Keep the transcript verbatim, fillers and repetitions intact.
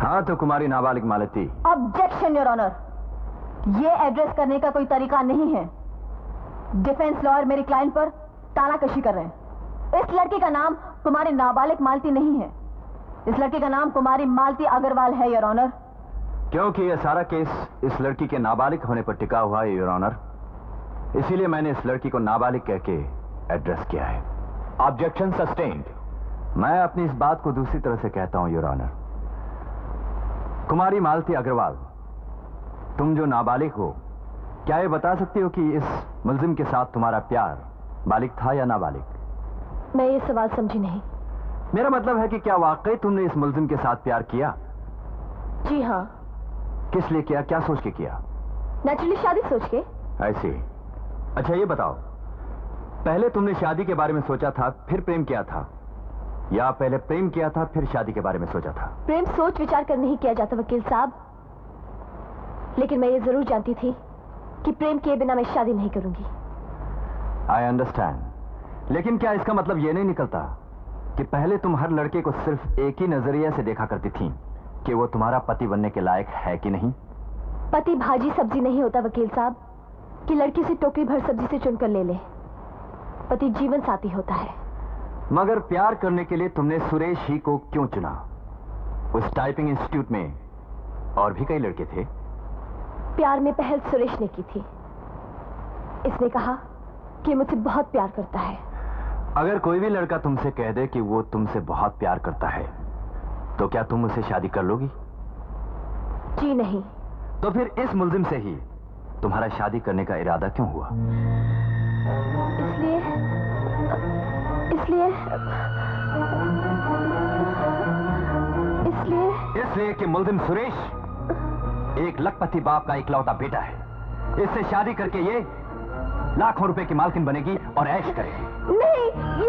हाँ तो कुमारी नाबालिग मालती। ऑब्जेक्शन योर ऑनर, ये एड्रेस करने का कोई तरीका नहीं है। डिफेंस लॉयर मेरी क्लाइंट पर तानाकशी कर रहे हैं। इस लड़की का नाम कुमारी नाबालिग मालती नहीं है, इस लड़की का नाम कुमारी मालती अग्रवाल है योर ऑनर। क्योंकि यह सारा केस इस लड़की के नाबालिग होने पर टिका हुआ है योर ऑनर, इसीलिए मैंने इस लड़की को नाबालिग कह के एड्रेस किया है। Objection sustained. मैं अपनी इस बात को दूसरी तरह से कहता हूं योर ऑनर। कुमारी मालती अग्रवाल, तुम जो नाबालिग हो, क्या ये बता सकती हो कि इस मुल्जिम के साथ तुम्हारा प्यार बालिग था या नाबालिग? मैं ये सवाल समझी नहीं। मेरा मतलब है कि क्या वाकई तुमने इस मुल्जिम के साथ प्यार किया? जी हाँ। किस लिए किया, क्या सोच के किया? नेचुरली शादी सोच के। ऐसी। अच्छा ये बताओ, पहले तुमने शादी के बारे में सोचा था फिर प्रेम किया था, या पहले प्रेम किया था फिर शादी के बारे में सोचा था? प्रेम सोच विचार कर नहीं किया जाता वकील साहब, लेकिन मैं ये जरूर जानती थी कि प्रेम किए बिना मैं शादी नहीं करूंगी। आई अंडरस्टैंड, लेकिन क्या इसका मतलब यह नहीं निकलता कि पहले तुम हर लड़के को सिर्फ एक ही नजरिए से देखा करती थी कि वो तुम्हारा पति बनने के लायक है कि नहीं? पति भाजी सब्जी नहीं होता वकील साहब कि लड़की से टोकरी भर सब्जी से चुनकर ले ले। पति जीवन साथी होता है। मगर प्यार करने के लिए तुमने सुरेश ही को क्यों चुना? उस टाइपिंग इंस्टीट्यूट में और भी कई लड़के थे। प्यार में पहल सुरेश ने की थी। इसने कहा कि मुझसे बहुत प्यार करता है। अगर कोई भी लड़का तुमसे कह दे कि वो तुमसे बहुत प्यार करता है, तो क्या तुम उससे शादी कर लोगी? जी नहीं। तो फिर इस मुल्जिम से ही तुम्हारा शादी करने का इरादा क्यों हुआ? इसलिए इसलिए इसलिए इसलिए कि मुल्जिम सुरेश एक लखपति बाप का इकलौता बेटा है। इससे शादी करके ये लाखों रुपए की मालकिन बनेगी और ऐश करेगी। नहीं,